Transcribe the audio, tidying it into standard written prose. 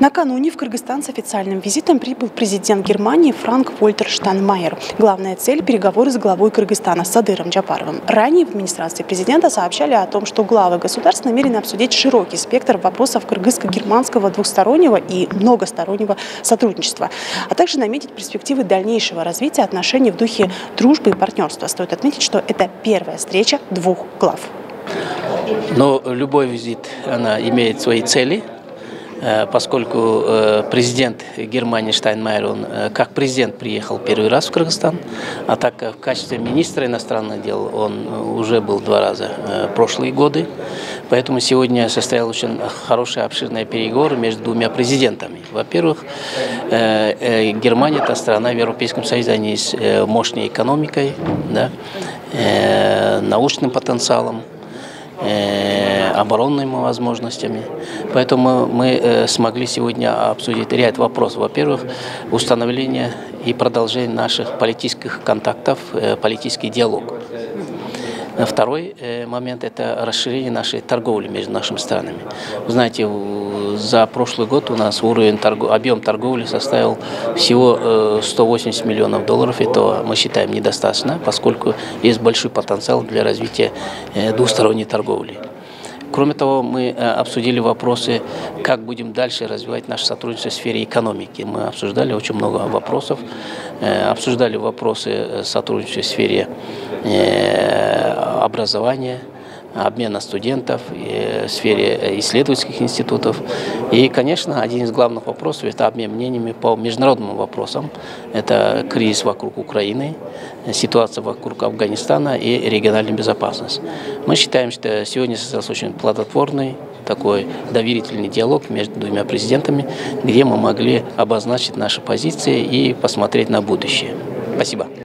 Накануне в Кыргызстан с официальным визитом прибыл президент Германии Франк-Вальтер Штайнмайер. Главная цель – переговоры с главой Кыргызстана Садыром Джапаровым. Ранее в администрации президента сообщали о том, что главы государств намерены обсудить широкий спектр вопросов кыргызско-германского двухстороннего и многостороннего сотрудничества, а также наметить перспективы дальнейшего развития отношений в духе дружбы и партнерства. Стоит отметить, что это первая встреча двух глав. Но любой визит, она имеет свои цели. Поскольку президент Германии Штайнмайер, он как президент приехал первый раз в Кыргызстан, а так в качестве министра иностранных дел он уже был 2 раза в прошлые годы. Поэтому сегодня состоялся очень хороший, обширный переговор между двумя президентами. Во-первых, Германия – это страна в Европейском Союзе, они с мощной экономикой, да, научным потенциалом, оборонными возможностями. Поэтому мы смогли сегодня обсудить ряд вопросов. Во-первых, установление и продолжение наших политических контактов, политический диалог. Второй момент – это расширение нашей торговли между нашими странами. Вы знаете, за прошлый год у нас объем торговли составил всего $180 миллионов. Это мы считаем недостаточно, поскольку есть большой потенциал для развития двусторонней торговли. Кроме того, мы обсудили вопросы, как будем дальше развивать наше сотрудничество в сфере экономики. Мы обсуждали очень много вопросов, обсуждали вопросы сотрудничества в сфере образования, обмена студентов, в сфере исследовательских институтов. И, конечно, один из главных вопросов – это обмен мнениями по международным вопросам. Это кризис вокруг Украины, ситуация вокруг Афганистана и региональная безопасность. Мы считаем, что сегодня состоялся очень плодотворный, такой доверительный диалог между двумя президентами, где мы могли обозначить наши позиции и посмотреть на будущее. Спасибо.